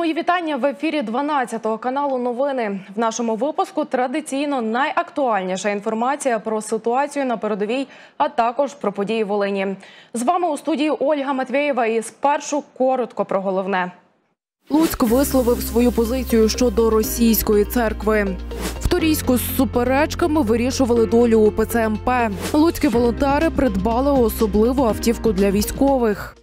Мої вітання в ефірі 12-го каналу «Новини». В нашому випуску традиційно найактуальніша інформація про ситуацію на передовій, а також про події Волині. З вами у студії Ольга Матвєєва і спершу коротко про головне. Луцьк висловив свою позицію щодо російської церкви. В Торійську з суперечками вирішували долю УПЦ МП. Луцькі волонтери придбали особливу автівку для військових.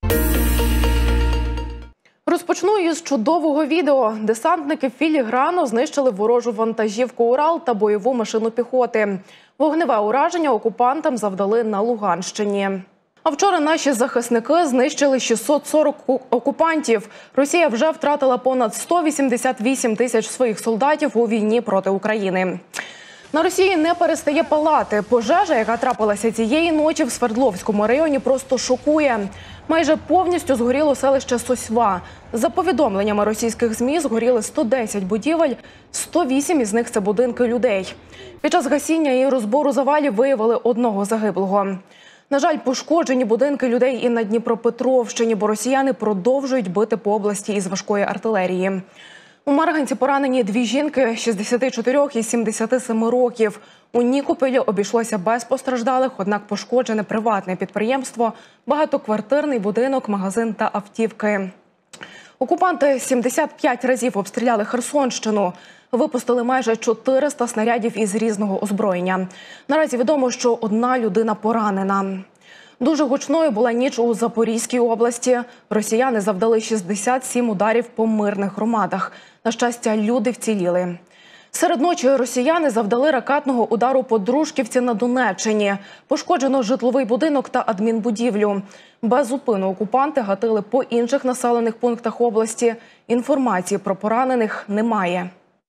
Розпочну із чудового відео. Десантники філігранно знищили ворожу вантажівку «Урал» та бойову машину піхоти. Вогневе ураження окупантам завдали на Луганщині. А вчора наші захисники знищили 640 окупантів. Росія вже втратила понад 188 тисяч своїх солдатів у війні проти України. На Росії не перестає палати. Пожежа, яка трапилася цієї ночі в Свердловському районі, просто шокує. Майже повністю згоріло селище Сосьва. За повідомленнями російських ЗМІ, згоріли 110 будівель, 108 із них – це будинки людей. Під час гасіння і розбору завалів виявили одного загиблого. На жаль, пошкоджені будинки людей і на Дніпропетровщині, бо росіяни продовжують бити по області із важкої артилерії. У Марганці поранені дві жінки – 64 і 77 років. У Нікопелі обійшлося без постраждалих, однак пошкоджене приватне підприємство, багатоквартирний будинок, магазин та автівки. Окупанти 75 разів обстріляли Херсонщину. Випустили майже 400 снарядів із різного озброєння. Наразі відомо, що одна людина поранена. Дуже гучною була ніч у Запорізькій області. Росіяни завдали 67 ударів по мирних громадах. На щастя, люди вціліли. Серед ночі росіяни завдали ракетного удару по Дружківці на Донеччині. Пошкоджено житловий будинок та адмінбудівлю. Без зупину окупанти гатили по інших населених пунктах області. Інформації про поранених немає.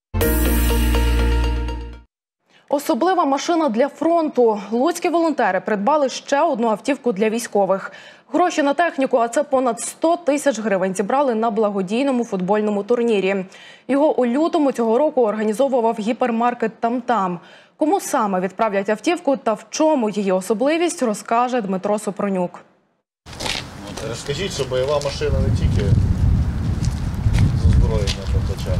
Особлива машина для фронту. Луцькі волонтери придбали ще одну автівку для військових. Гроші на техніку, а це понад 100 тисяч гривень, зібрали на благодійному футбольному турнірі. Його у лютому цього року організовував гіпермаркет «Там-Там». Кому саме відправлять автівку та в чому її особливість, розкаже Дмитро Супронюк. Розкажіть, що бойова машина не тільки з озброєння плача.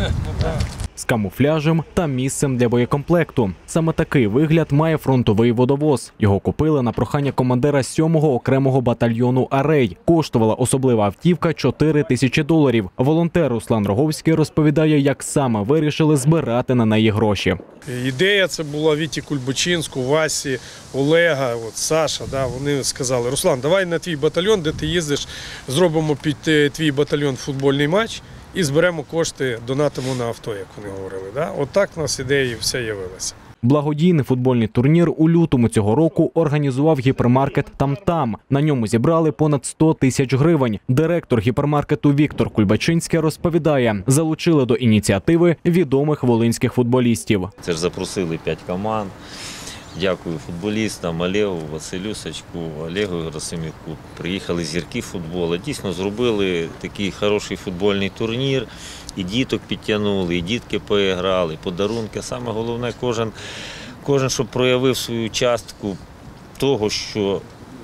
З камуфляжем та місцем для боєкомплекту. Саме такий вигляд має фронтовий водовоз. Його купили на прохання командира 7-го окремого батальйону «Арей». Коштувала особлива автівка $4000. Волонтер Руслан Роговський розповідає, як саме вирішили збирати на неї гроші. Ідея це була Віті Кульбочинську, Васі, Олега, Саша. Вони сказали: Руслан, давай на твій батальйон, де ти їздиш, зробимо під твій батальйон футбольний матч. І зберемо кошти, донатимо на авто, як вони говорили. Отак в нас ідеї все явилися. Благодійний футбольний турнір у лютому цього року організував гіпермаркет «Там-Там». На ньому зібрали понад 100 тисяч гривень. Директор гіпермаркету Віктор Кульбачинський розповідає, залучили до ініціативи відомих волинських футболістів. Це ж запросили 5 команд. Дякую футболістам, Олегу, Василюсочку, Олегу Герасимюку. Приїхали зірки футболу. Дійсно зробили такий хороший футбольний турнір. І діток підтягнули, і дітки поіграли, подарунки. Саме головне, кожен, щоб проявив свою частку того, що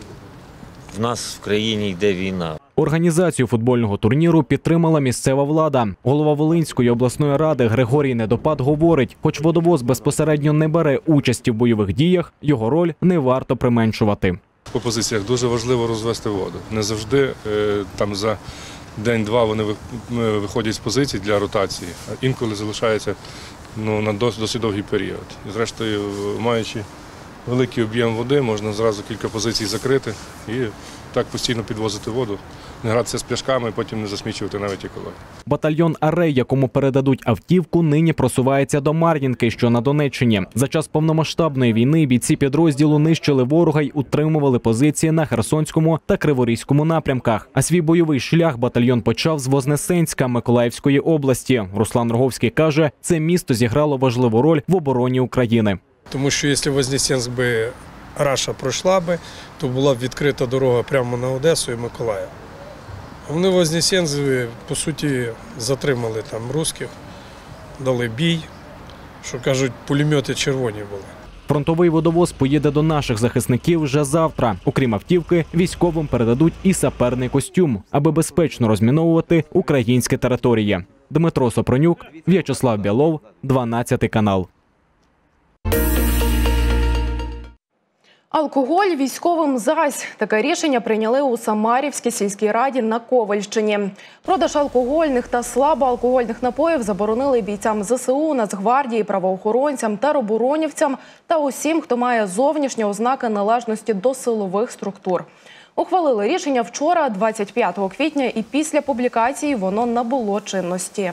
в нас в країні йде війна. Організацію футбольного турніру підтримала місцева влада. Голова Волинської обласної ради Григорій Недопад говорить, хоч водовоз безпосередньо не бере участі в бойових діях, його роль не варто применшувати. По позиціях дуже важливо розвести воду. Не завжди там за день-два вони виходять з позицій для ротації, а інколи залишаються на досить довгий період. І зрештою, маючи великий об'єм води, можна зразу кілька позицій закрити і так постійно підвозити воду, не гратися з пляшками, потім не засмічувати навіть екологію. Батальйон «Арей», якому передадуть автівку, нині просувається до Мар'їнки, що на Донеччині. За час повномасштабної війни бійці підрозділу нищили ворога й утримували позиції на Херсонському та Криворізькому напрямках. А свій бойовий шлях батальйон почав з Вознесенська Миколаївської області. Руслан Роговський каже, це місто зіграло важливу роль в обороні України. Тому що якщо Вознесенськ би Раша пройшла би, то була б відкрита дорога прямо на Одесу і Миколаїв. Вони в Вознесенську, по суті, затримали там русських, дали бій, що кажуть, пулемети червоні були. Фронтовий водовоз поїде до наших захисників вже завтра. Окрім автівки, військовим передадуть і саперний костюм, аби безпечно розміновувати українські території. Дмитро Сопронюк, В'ячеслав Білов, 12 канал. Алкоголь військовим зась. Таке рішення прийняли у Самарівській сільській раді на Ковальщині. Продаж алкогольних та слабоалкогольних напоїв заборонили бійцям ЗСУ, Нацгвардії, правоохоронцям, тероборонівцям та усім, хто має зовнішні ознаки належності до силових структур. Ухвалили рішення вчора, 25 квітня, і після публікації воно набуло чинності.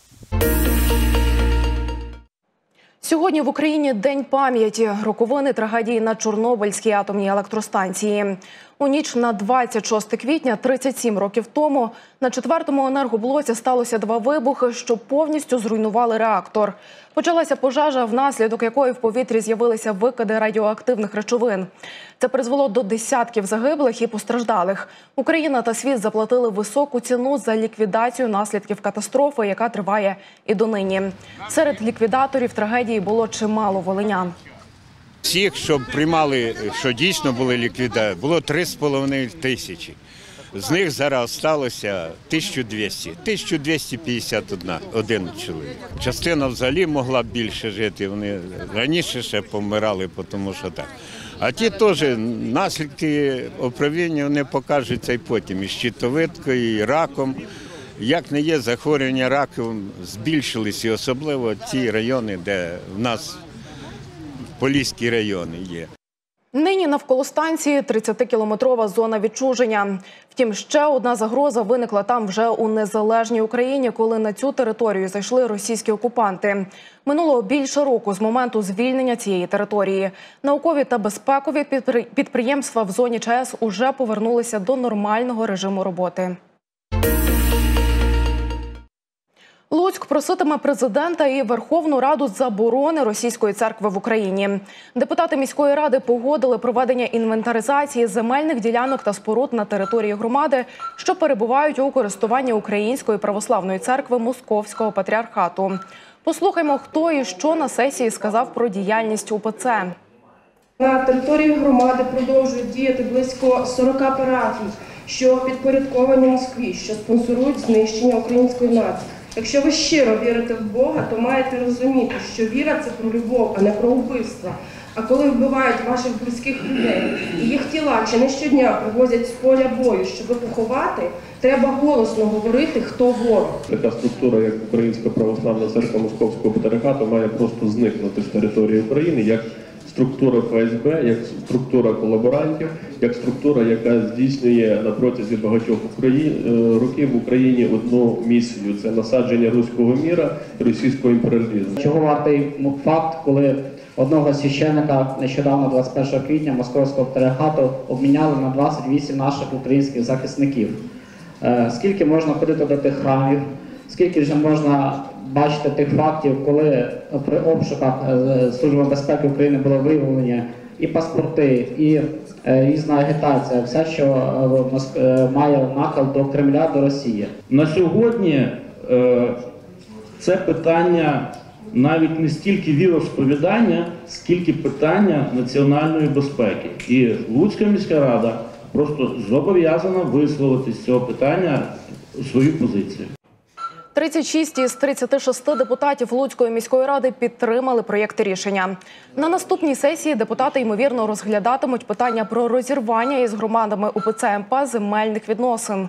Сьогодні в Україні День пам'яті. Роковини трагедії на Чорнобильській атомній електростанції. У ніч на 26 квітня, 37 років тому, на 4-му енергоблоці сталося 2 вибухи, що повністю зруйнували реактор. Почалася пожежа, внаслідок якої в повітрі з'явилися викиди радіоактивних речовин. Це призвело до десятків загиблих і постраждалих. Україна та світ заплатили високу ціну за ліквідацію наслідків катастрофи, яка триває і донині. Серед ліквідаторів трагедії було чимало волинян. Всіх, що приймали, що дійсно були ліквідаторами, було 3,5 тисячі. З них зараз залишилося 1200, 1251 чоловік. Частина взагалі могла б більше жити, вони раніше ще помирали, тому що так. А ті теж наслідки отравлення вони покажуться і потім, і щитовидкою, і раком. Як не є, захворювання раком збільшилися, і особливо ті райони, де в нас Поліські райони є. Нині навколо станції 30-кілометрова зона відчуження. Втім, ще одна загроза виникла там вже у незалежній Україні, коли на цю територію зайшли російські окупанти. Минуло більше року з моменту звільнення цієї території. Наукові та безпекові підприємства в зоні ЧАЕС уже повернулися до нормального режиму роботи. Луцьк проситиме президента і Верховну Раду заборони російської церкви в Україні. Депутати міської ради погодили проведення інвентаризації земельних ділянок та споруд на території громади, що перебувають у користуванні Української православної церкви Московського патріархату. Послухаймо, хто і що на сесії сказав про діяльність УПЦ. На території громади продовжують діяти близько 40 парафій, що підпорядковані Москві, що спонсорують знищення української нації. Якщо ви щиро вірите в Бога, то маєте розуміти, що віра – це про любов, а не про вбивство. А коли вбивають ваших близьких людей і їх тіла чи не щодня привозять з поля бою, щоб поховати, треба голосно говорити, хто ворог. Така структура, як Українська православна церква Московського патріархату, має просто зникнути з території України, як структура ФСБ, як структура колаборантів, як структура, яка здійснює на протязі багатьох років в Україні одну місію – це насадження руського міра і російського імперіалізму. Чого вартий факт, коли одного священника нещодавно, 21 квітня, Московського патріархату обміняли на 28 наших українських захисників. Скільки можна ходити до тих храмів, скільки вже можна бачити тих фактів, коли при обшуках Служби безпеки України було виявлені і паспорти, і різна агітація, все, що має нахил до Кремля, до Росії. На сьогодні це питання навіть не стільки віросповідання, скільки питання національної безпеки. І Луцька міська рада просто зобов'язана висловити з цього питання свою позицію. 36 із 36 депутатів Луцької міської ради підтримали проєкт рішення. На наступній сесії депутати, ймовірно, розглядатимуть питання про розірвання із громадами УПЦ МП земельних відносин.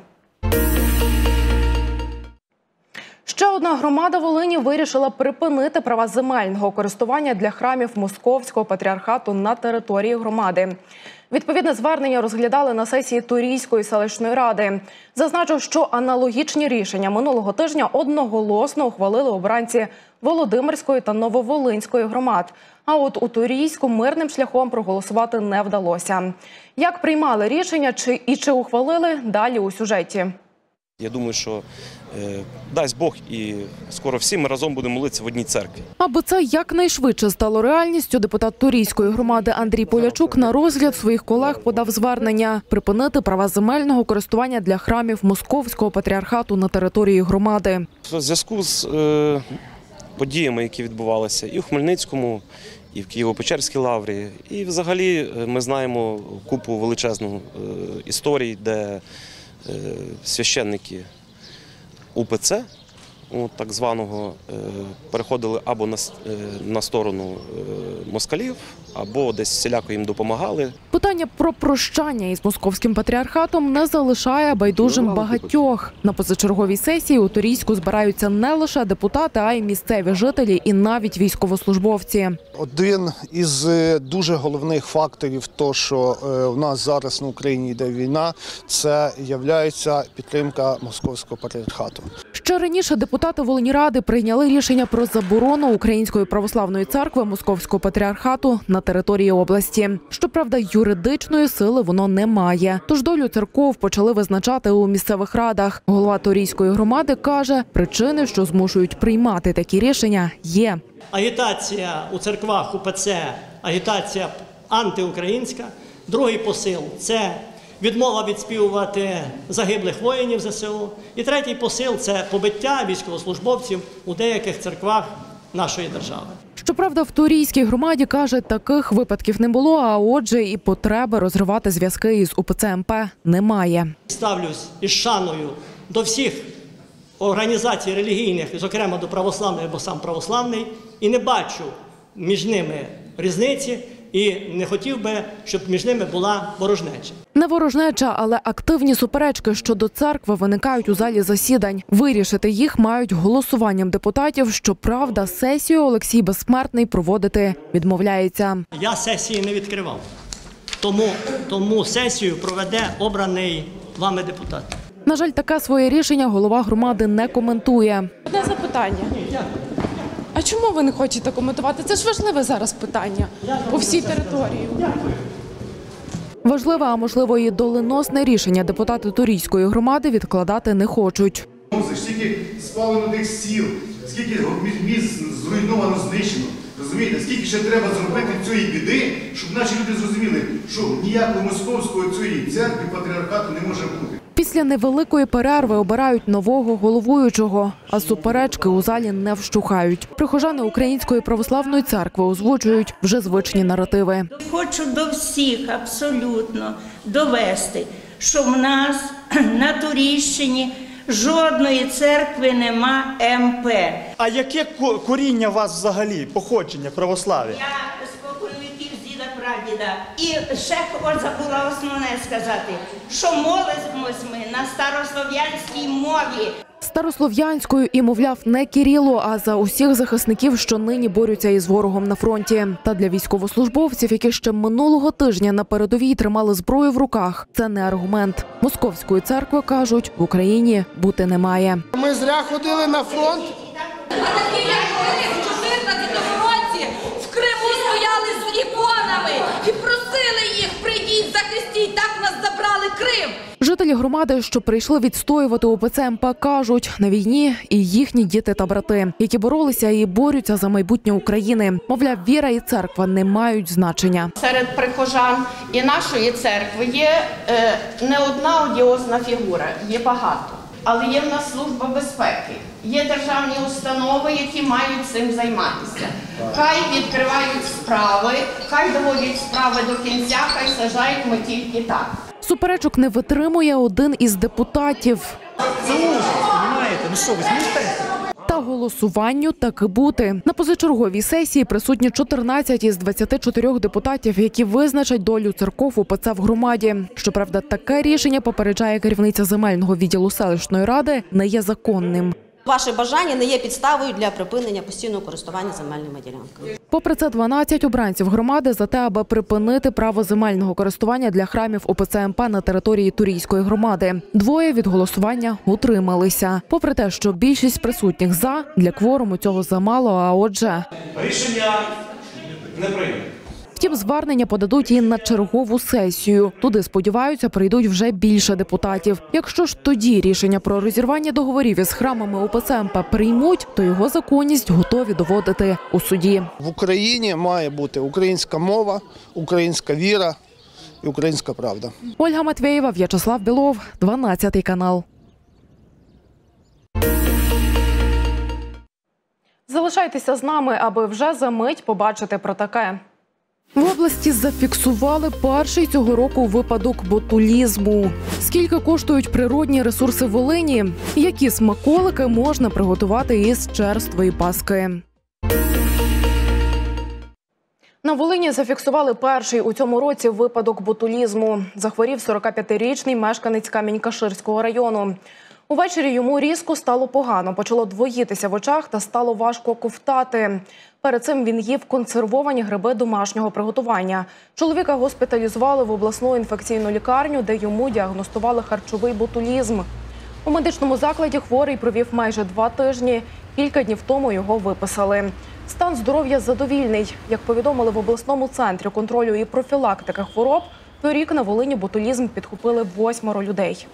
Ще одна громада Волині вирішила припинити права земельного користування для храмів Московського патріархату на території громади. Відповідне звернення розглядали на сесії Турійської селищної ради. Зазначу, що аналогічні рішення минулого тижня одноголосно ухвалили обранці Володимирської та Нововолинської громад. А от у Турійську мирним шляхом проголосувати не вдалося. Як приймали рішення чи ухвалили – далі у сюжеті. Я думаю, що дасть Бог і скоро всі ми разом будемо молитися в одній церкві. Аби це якнайшвидше стало реальністю, депутат Турійської громади Андрій Полячук на розгляд своїх колег подав звернення – припинити права земельного користування для храмів Московського патріархату на території громади. У зв'язку з подіями, які відбувалися і в Хмельницькому, і в Києво-Печерській лаврі. І взагалі ми знаємо купу величезну історій, де священники УПЦ, так званого, переходили або на сторону москалів, або десь всіляко їм допомагали. Питання про прощання із московським патріархатом не залишає байдужим багатьох. На позачерговій сесії у Турійську збираються не лише депутати, а й місцеві жителі і навіть військовослужбовці. Один із дуже головних факторів того, що у нас зараз на Україні йде війна, це є підтримка московського патріархату. Ще раніше депутати Волиньради прийняли рішення про заборону Української православної церкви Московського патріархату на території області. Щоправда, юридичної сили воно не має. Тож долю церков почали визначати у місцевих радах. Голова Турійської громади каже, причини, що змушують приймати такі рішення, є. Агітація у церквах УПЦ, агітація антиукраїнська. Другий посил – це відмова відспівувати загиблих воїнів ЗСУ. І третій посил – це побиття військовослужбовців у деяких церквах нашої держави. Щоправда, в Турійській громаді, каже, таких випадків не було, а отже і потреби розривати зв'язки із УПЦ МП немає. Ставлюсь із шаною до всіх організацій релігійних, зокрема до православної, бо сам православний, і не бачу між ними різниці, і не хотів би, щоб між ними була ворожнеча. Не ворожнеча, але активні суперечки щодо церкви виникають у залі засідань. Вирішити їх мають голосуванням депутатів. Щоправда, сесію Олексій Безсмертний проводити відмовляється. Я сесії не відкривав, тому сесію проведе обраний вами депутат. На жаль, таке своє рішення голова громади не коментує. Одне запитання. А чому ви не хочете коментувати? Це ж важливе зараз питання по всій території. Важливе, а можливо і доленосне рішення депутати Турійської громади відкладати не хочуть. Скільки спалено тих сіл, скільки міст зруйновано, знищено. Розумієте, скільки ще треба зробити цієї біди, щоб наші люди зрозуміли, що ніякого московського цієї церкви, патріархату не може бути. Після невеликої перерви обирають нового головуючого, а суперечки у залі не вщухають. Прихожани Української православної церкви озвучують вже звичні наративи. Хочу до всіх абсолютно довести, що в нас на Турійщині жодної церкви нема МП. А яке коріння у вас взагалі, походження православ'я? Я з покойовиків, з діда-прадіда. І ще забула основне сказати, що молимось ми на старослов'янській мові. Старослов'янською і, мовляв, не Кирило, а за усіх захисників, що нині борються із ворогом на фронті. Та для військовослужбовців, які ще минулого тижня на передовій тримали зброю в руках, це не аргумент. Московської церкви, кажуть, в Україні бути не має. Ми зря ходили на фронт. А такі, як вони в 14-му році в Криму стояли з іконами і просили їх, прийдіть, захистіть, так нас забрали Крим. Жителі громади, що прийшли відстоювати УПЦ МП, кажуть, на війні і їхні діти та брати, які боролися і борються за майбутнє України. Мовляв, віра і церква не мають значення. Серед прихожан і нашої церкви є не одна одіозна фігура, є багато. Але є в нас служба безпеки, є державні установи, які мають цим займатися. Хай відкривають справи, хай доводять справи до кінця, хай сажають ми тільки так. Суперечок не витримує один із депутатів. Це ужас, розумієте? Ну що, ви зміните? Та голосуванню таки бути. На позачерговій сесії присутні 14 із 24 депутатів, які визначать долю церков УПЦ в громаді. Щоправда, таке рішення, попереджає керівниця земельного відділу селищної ради, не є законним. Ваше бажання не є підставою для припинення постійного користування земельними ділянками. Попри це, 12 обранців громади за те, аби припинити право земельного користування для храмів УПЦ МП на території Турійської громади. 2 від голосування утрималися. Попри те, що більшість присутніх за, для кворуму цього замало, а отже... Рішення не прийнято. Втім, звернення подадуть і на чергову сесію. Туди, сподіваються, прийдуть вже більше депутатів. Якщо ж тоді рішення про розірвання договорів із храмами УПЦ МП приймуть, то його законність готові доводити у суді. В Україні має бути українська мова, українська віра і українська правда. Ольга Матвєєва, В'ячеслав Білов, 12 канал. Залишайтеся з нами, аби вже за мить побачити про таке. В області зафіксували перший цього року випадок ботулізму. Скільки коштують природні ресурси Волині? Які смаколики можна приготувати із черствої паски? На Волині зафіксували перший у цьому році випадок ботулізму. Захворів 45-річний мешканець Камінь-Каширського району. Увечері йому різко стало погано, почало двоїтися в очах та стало важко ковтати. Перед цим він їв консервовані гриби домашнього приготування. Чоловіка госпіталізували в обласну інфекційну лікарню, де йому діагностували харчовий ботулізм. У медичному закладі хворий провів майже 2 тижні. Кілька днів тому його виписали. Стан здоров'я задовільний. Як повідомили в обласному центрі контролю і профілактики хвороб, торік на Волині ботулізм підхопили 8 людей.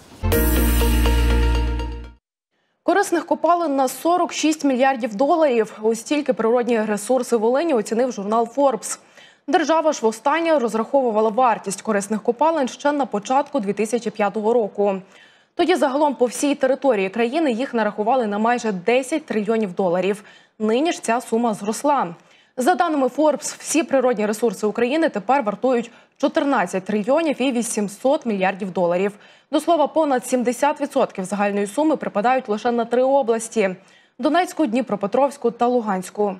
Корисних копалин на 46 мільярдів доларів. Ось стільки природні ресурси Волині оцінив журнал Forbes. Держава ж востаннє розраховувала вартість корисних копалин ще на початку 2005 року. Тоді загалом по всій території країни їх нарахували на майже 10 трильйонів доларів. Нині ж ця сума зросла. За даними Forbes, всі природні ресурси України тепер вартують 14 трильйонів і 800 мільярдів доларів. До слова, понад 70% загальної суми припадають лише на 3 області – Донецьку, Дніпропетровську та Луганську.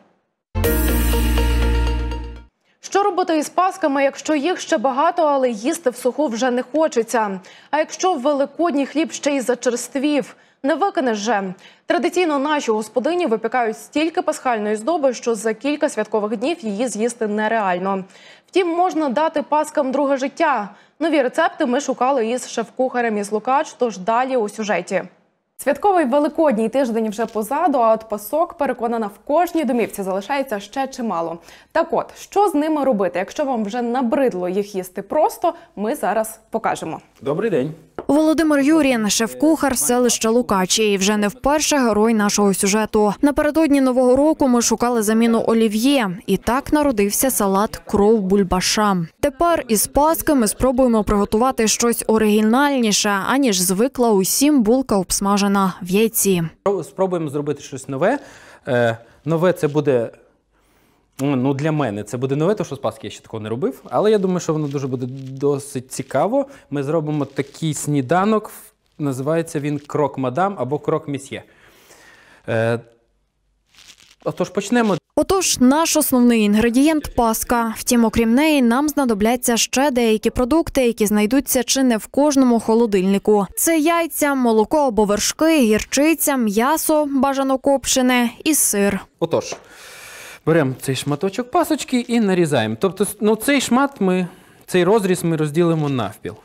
Що робити із пасками, якщо їх ще багато, але їсти в суху вже не хочеться? А якщо великодній хліб ще й зачерствів? Не викинеш же. Традиційно наші господині випікають стільки пасхальної здоби, що за кілька святкових днів її з'їсти нереально. Втім, можна дати паскам друге життя. Нові рецепти ми шукали із шеф-кухарем із Лукач, тож далі у сюжеті. Святковий великодній тиждень вже позаду, а от пасок, переконана, в кожній домівці залишається ще чимало. Так от, що з ними робити, якщо вам вже набридло їх їсти просто, ми зараз покажемо. Добрий день. Володимир Юрін – шеф-кухар селища Лукачі і вже не вперше герой нашого сюжету. Напередодні Нового року ми шукали заміну олів'є. І так народився салат «Кров бульбаша». Тепер із паски ми спробуємо приготувати щось оригінальніше, аніж звикла усім булка обсмажена в яйці. Спробуємо зробити щось нове. Нове це буде... Ну, для мене це буде нове, тому що з паски я ще такого не робив. Але я думаю, що воно дуже буде досить цікаво. Ми зробимо такий сніданок, називається він крок-мадам або крок-місьє. Отож, почнемо. Отож, наш основний інгредієнт – паска. Втім, окрім неї, нам знадобляться ще деякі продукти, які знайдуться чи не в кожному холодильнику. Це яйця, молоко або вершки, гірчиця, м'ясо, бажано копчене і сир. Отож, беремо цей шматочок пасочки і нарізаємо. Тобто, ну, цей розріз ми розділимо навпіл.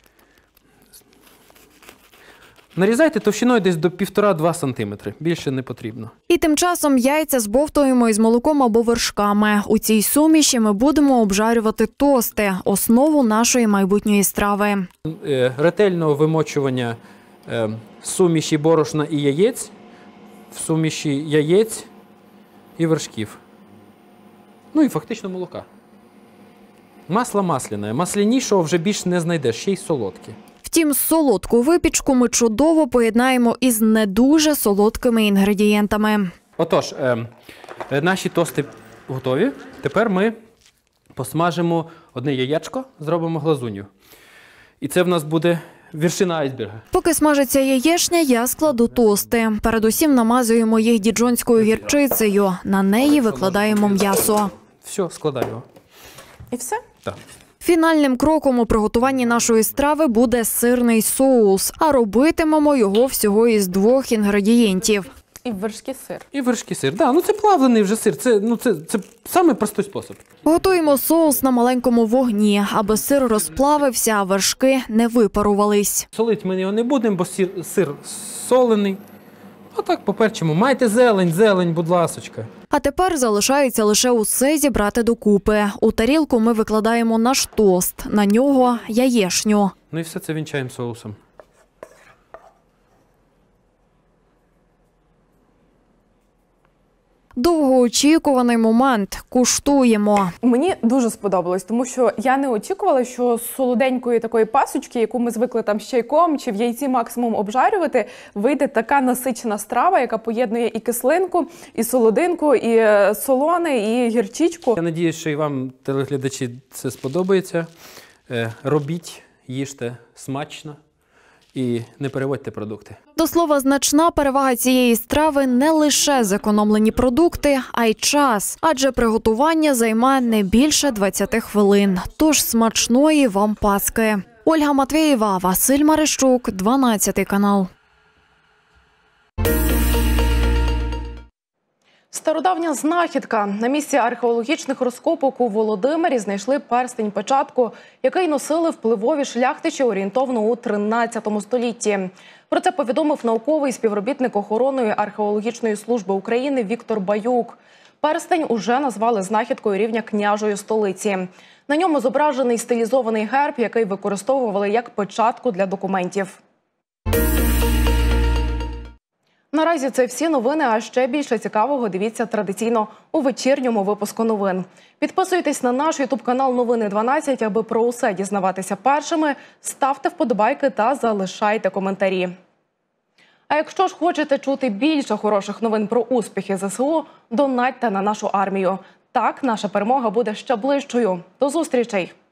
Нарізайте товщиною десь до 1,5-2 см. Більше не потрібно. І тим часом яйця збовтуємо із молоком або вершками. У цій суміші ми будемо обжарювати тости – основу нашої майбутньої страви. Ретельного вимочування суміші борошна і яєць, в суміші яєць і вершків. Ну і фактично молока. Масло масляне. Маслянішого вже більш не знайдеш, ще й солодке. Втім, солодку випічку ми чудово поєднаємо із не дуже солодкими інгредієнтами. Отож, наші тости готові. Tепер ми посмажимо одне яєчко, зробимо глазунью. І це в нас буде вершина айсберга. Поки смажиться яєчня, я складу тости. Передусім намазуємо їх діджонською гірчицею. На неї викладаємо м'ясо. Все, складаємо. І все? Так. Фінальним кроком у приготуванні нашої страви буде сирний соус, а робитимемо його всього із 2 інгредієнтів. І вершки сир. І вершки сир. Да, ну це плавлений вже сир. Це самий простий спосіб. Готуємо соус на маленькому вогні, аби сир розплавився, а вершки не випарувались. Солити ми його не будемо, бо сир солений. Отак поперчимо. Майте зелень, будь ласочка. А тепер залишається лише усе зібрати докупи. У тарілку ми викладаємо наш тост, на нього яєшню. Ну і все це вінчаємо соусом. Довгоочікуваний момент. Куштуємо. Мені дуже сподобалось, тому що я не очікувала, що з солоденької такої пасочки, яку ми звикли там з чайком чи в яйці максимум обжарювати, вийде така насичена страва, яка поєднує і кислинку, і солодинку, і солоне, і гірчичку. Я надіюсь, що і вам, телеглядачі, це сподобається. Робіть, їжте смачно і не переводьте продукти. До слова, значна перевага цієї страви не лише зекономлені продукти, а й час. Адже приготування займе не більше 20 хвилин. Тож смачної вам паски. Ольга Матвєєва, Василь Марищук, 12 канал. Стародавня знахідка. На місці археологічних розкопок у Володимирі знайшли перстень-печатку, який носили впливові шляхтичі орієнтовно у 13 столітті. Про це повідомив науковий співробітник охоронної археологічної служби України Віктор Баюк. Перстень уже назвали знахідкою рівня княжої столиці. На ньому зображений стилізований герб, який використовували як печатку для документів. Наразі це всі новини, а ще більше цікавого дивіться традиційно у вечірньому випуску новин. Підписуйтесь на наш ютуб-канал «Новини 12», аби про усе дізнаватися першими, ставте вподобайки та залишайте коментарі. А якщо ж хочете чути більше хороших новин про успіхи ЗСУ, донатьте на нашу армію. Так наша перемога буде ще ближчою. До зустрічей!